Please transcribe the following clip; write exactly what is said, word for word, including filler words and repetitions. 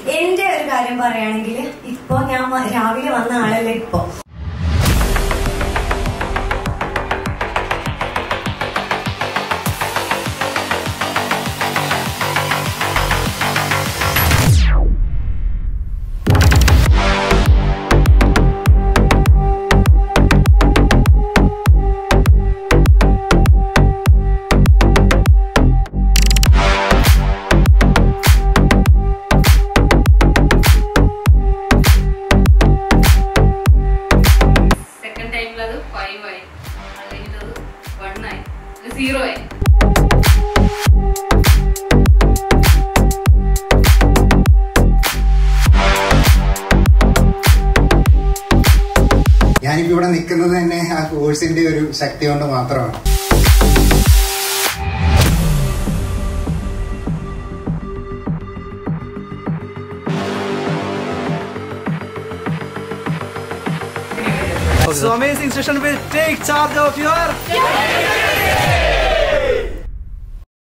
എന്റെ ഒരു കാര്യം പറയുകയാണെങ്കിൽ ഇപ്പൊ ഞാൻ രാവിലെ വന്ന ആളല്ലേ ഇപ്പൊ. ഞാനിപ്പോ ഇവിടെ നിൽക്കുന്നത് തന്നെ ആ കോഴ്സിന്റെ ഒരു ശക്തി കൊണ്ട് മാത്രമാണ്. So amazing session will take charge of your